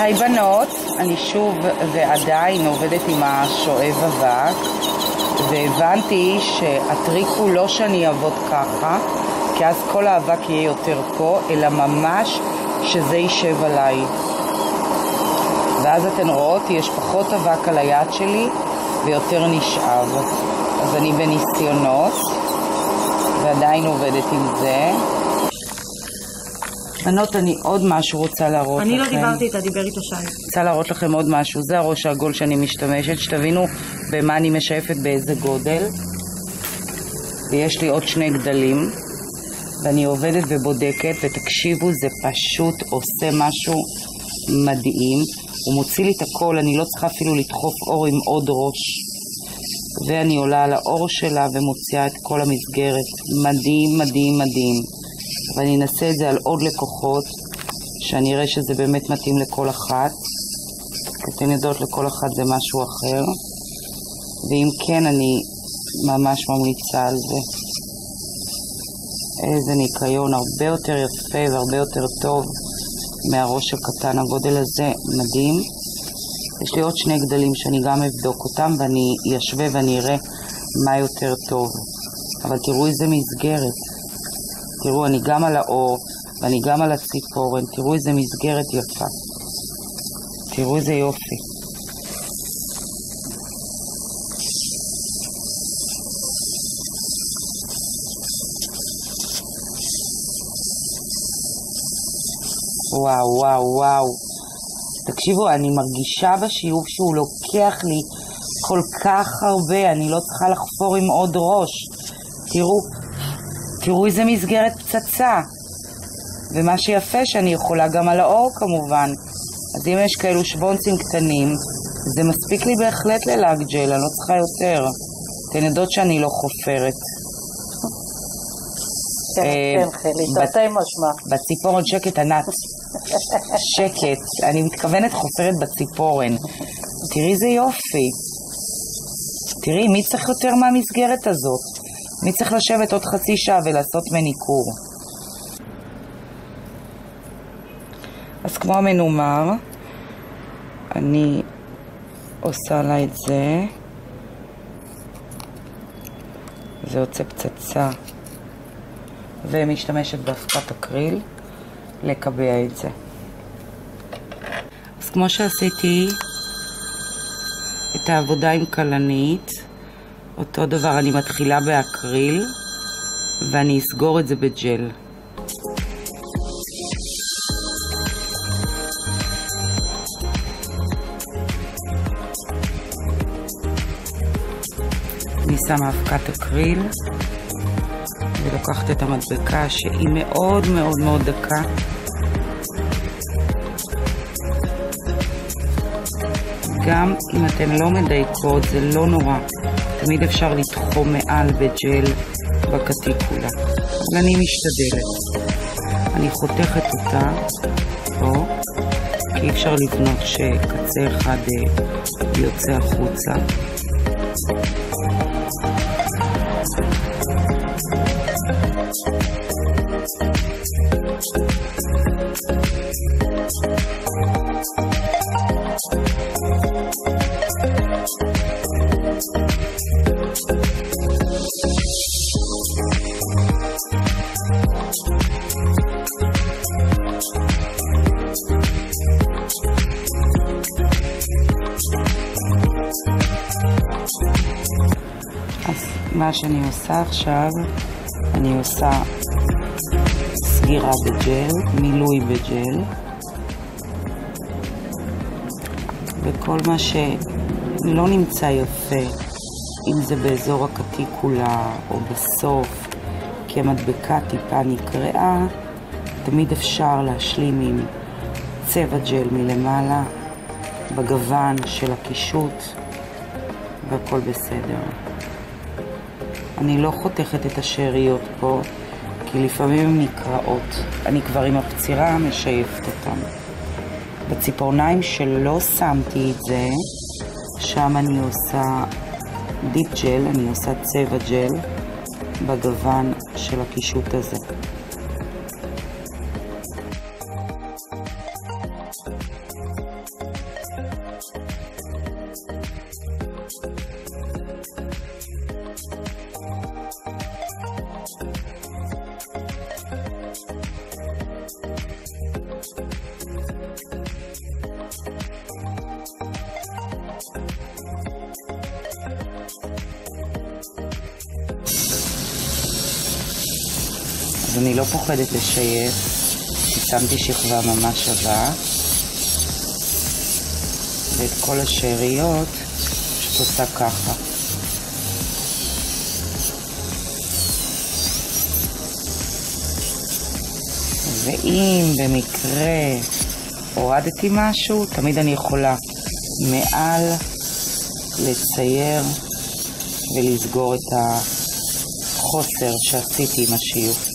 היי בנות, אני שוב ועדיין עובדת עם השואב אבק, והבנתי שהטריק הוא לא שאני אעבוד ככה, כי אז כל האבק יהיה יותר פה, אלא ממש שזה יישב עליי. ואז אתן רואות, יש פחות אבק על היד שלי ויותר נשאב. אז אני בניסיונות ועדיין עובדת עם זה. בנות, אני עוד משהו רוצה להראות לכם. אני לא דיברתי איתה, דיבר איתה שי. רוצה להראות לכם עוד משהו. זה הראש העגול שאני משתמשת, שתבינו במה אני משאפת, באיזה גודל. ויש לי עוד 2 גדלים, ואני עובדת ובודקת, ותקשיבו, זה פשוט עושה משהו מדהים. הוא מוציא לי את הכל, אני לא צריכה אפילו לדחוף אור עם עוד ראש. ואני עולה על האור שלה ומוציאה את כל המסגרת. מדהים, מדהים, מדהים. ואני אנסה את זה על עוד לקוחות, שאני אראה שזה באמת מתאים לכל אחת. אתן יודעות, לכל אחת זה משהו אחר. ואם כן, אני ממש ממליצה על זה. איזה ניקיון, הרבה יותר יפה והרבה יותר טוב מהראש הקטן. הגודל הזה מדהים. יש לי עוד 2 גדלים שאני גם אבדוק אותם, ואני אשווה ואני אראה מה יותר טוב. אבל תראו איזה מסגרת. תראו, אני גם על האור, ואני גם על הציפורן. תראו איזה מסגרת יפה. תראו איזה יופי. וואו, וואו, וואו. תקשיבו, אני מרגישה בשיעור שהוא לוקח לי כל כך הרבה. אני לא צריכה לחפור עם עוד ראש. תראו איזה מסגרת פצצה. ומה שיפה שאני יכולה גם על האור כמובן. אז אם יש כאלו שבונצים קטנים, זה מספיק לי בהחלט ללאג ג'ל, אני לא צריכה יותר. אתן יודעות שאני לא חופרת. כן, חלי, תרתי משמע. בציפורן שקט ענת. שקט. אני מתכוונת חופרת בציפורן. תראי איזה יופי. תראי, מי צריך יותר מהמסגרת הזאת? מי צריך לשבת עוד חצי שעה ולעשות מניקור? אז כמו המנומר, אני עושה לה את זה. זה יוצא פצצה. ומשתמשת באבקת אקריל לקבע את זה. אז כמו שעשיתי את העבודה עם קלנית, אותו דבר אני מתחילה באקריל ואני אסגור את זה בג'ל. אני שמה אבקת אקריל ולוקחת את המדבקה שהיא מאוד מאוד מאוד דקה. גם אם אתן לא מדייקות זה לא נורא, תמיד אפשר לתחום מעל בג'ל בקטיקולה, אבל אני משתדלת. אני חותכת אותה פה, כי אי אפשר לבנות שקצה אחד יוצא החוצה. מה שאני עושה עכשיו, אני עושה סגירה בג'ל, מילוי בג'ל, וכל מה שלא נמצא יפה, אם זה באזור הקטיקולה או בסוף, כי המדבקה טיפה נקראה, תמיד אפשר להשלים עם צבע ג'ל מלמעלה, בגוון של הקישוט, והכל בסדר. אני לא חותכת את השאריות פה, כי לפעמים הן נקראות. אני כבר עם הפצירה משייפת אותן. בציפורניים שלא שמתי את זה, שם אני עושה דיפ ג'ל, אני עושה צבע ג'ל בגוון של הקישוט הזה. אז אני לא פוחדת לשייף, שמתי שכבה ממש שווה, ואת כל השאריות פשוט עושה ככה. ואם במקרה הורדתי משהו, תמיד אני יכולה מעל לצייר ולסגור את החוסר שעשיתי עם השיוף.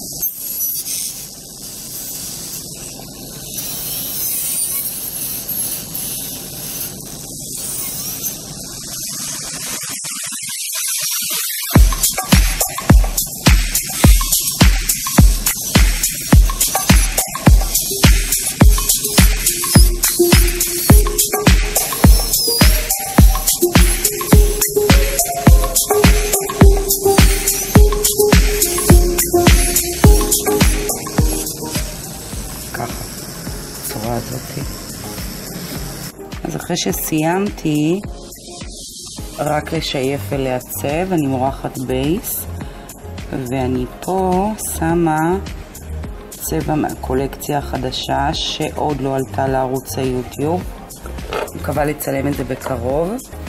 אז אחרי שסיימתי רק לשייף ולעצב, אני מורחת בייס, ואני פה שמה צבע מהקולקציה החדשה שעוד לא עלתה לערוץ היוטיוב. אני מקווה לצלם את זה בקרוב.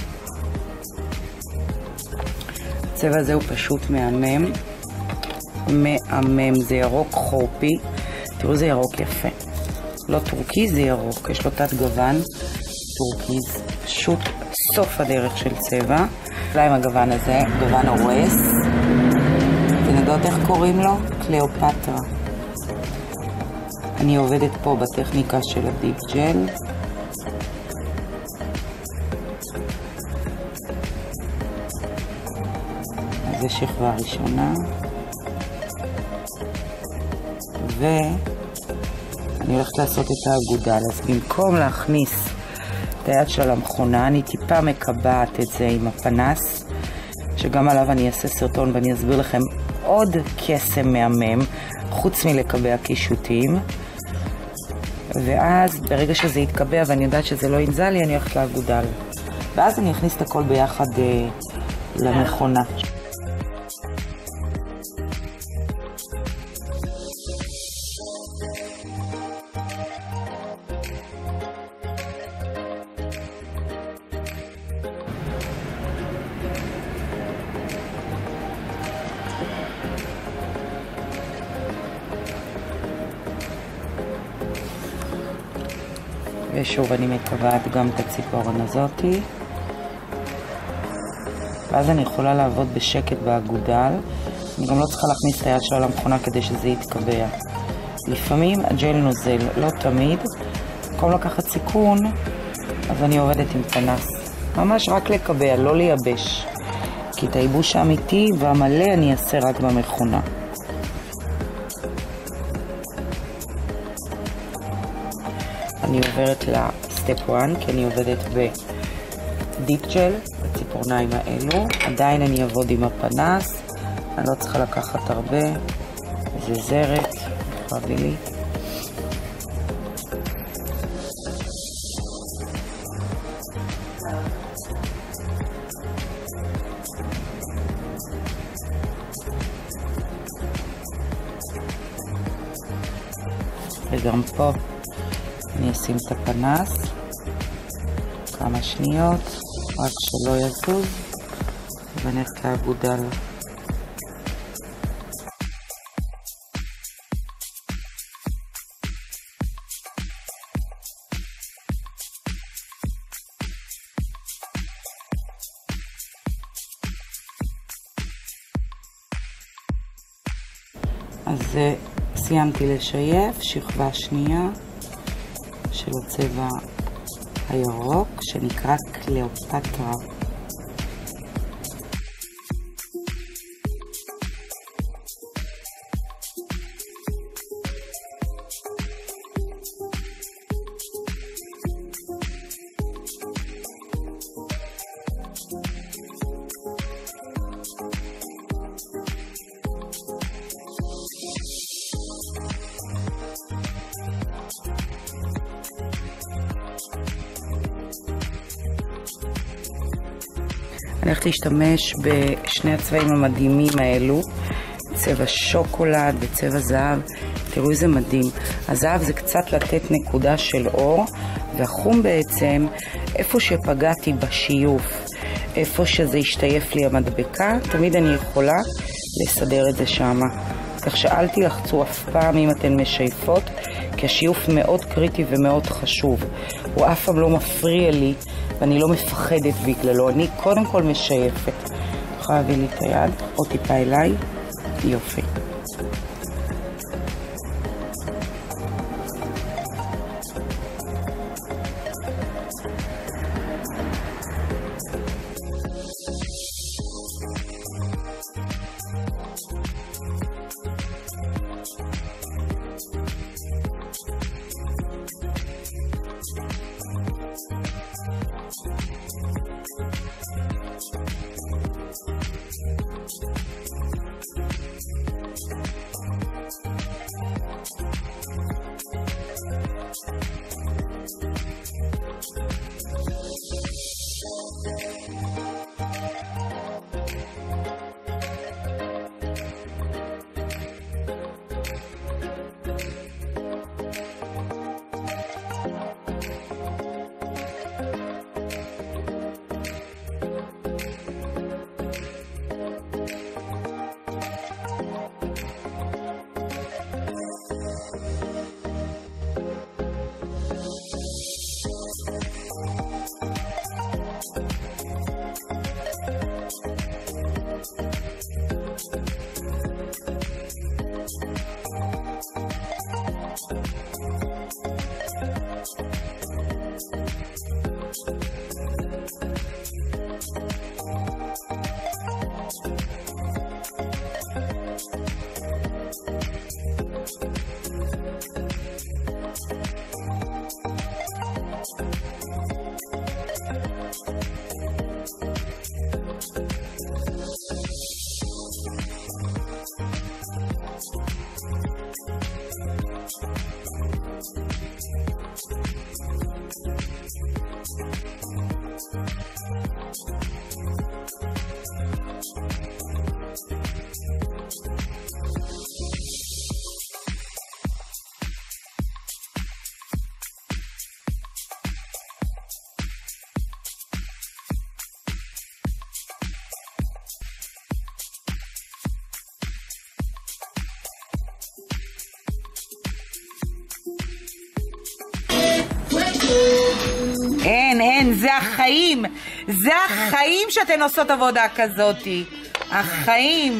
הצבע הזה הוא פשוט מהמם, מהמם. זה ירוק חורפי, תראו זה ירוק יפה, לא טורקיז, זה ירוק, יש לו תת גוון טורקיז, פשוט סוף הדרך של צבע. אולי עם הגוון הזה, גוון הורס, אתם יודעות איך קוראים לו? קליאופטרה. אני עובדת פה בטכניקה של הדיפ ג'ל. אז זה שכבה ראשונה, ואני הולכת לעשות את האגודל. אז במקום להכניס את היד שלה למכונה, אני טיפה מקבעת את זה עם הפנס, שגם עליו אני אעשה סרטון ואני אסביר לכם עוד קסם מהמם, חוץ מלקבע קישוטים. ואז ברגע שזה יתקבע ואני יודעת שזה לא ינזל לי, אני הולכת לאגודל. ואז אני אכניס את הכל ביחד למכונה. ושוב אני מקבעת גם את הציפורן הזאתי, ואז אני יכולה לעבוד בשקט באגודל. אני גם לא צריכה להכניס את היד שלה למכונה כדי שזה יתקבע. לפעמים הג'ל נוזל, לא תמיד. במקום לקחת סיכון, אז אני עובדת עם פנס, ממש רק לקבע, לא לייבש, כי את הייבוש האמיתי והמלא אני אעשה רק במכונה. אני עוברת לסטפ 1, כי אני עובדת בדיפ ג'ל, בציפורניים האלו. עדיין אני אעבוד עם הפנס, אני לא צריכה לקחת הרבה, זה זרת, חבי לי. וגם פה אני אשים את הפנס כמה שניות, רק שלא יזוז, ונלך לאגודל. אז סיימתי לשייף שכבה שנייה של הצבע הירוק שנקרא קליאופטרה. אני הולכת להשתמש בשני הצבעים המדהימים האלו, צבע שוקולד וצבע זהב. תראו איזה מדהים. הזהב זה קצת לתת נקודה של אור, והחום בעצם איפה שפגעתי בשיוף, איפה שזה השתייף לי המדבקה, תמיד אני יכולה לסדר את זה שמה. כך שאל תלחצו אף פעם אם אתן משייפות, כי השיוף מאוד קריטי ומאוד חשוב. הוא אף פעם לא מפריע לי ואני לא מפחדת בגללו. אני קודם כל משייפת. יכולה להביא לי את היד או טיפה אליי. יופי. אין, זה החיים. זה החיים שאתן עושות עבודה כזאת. החיים.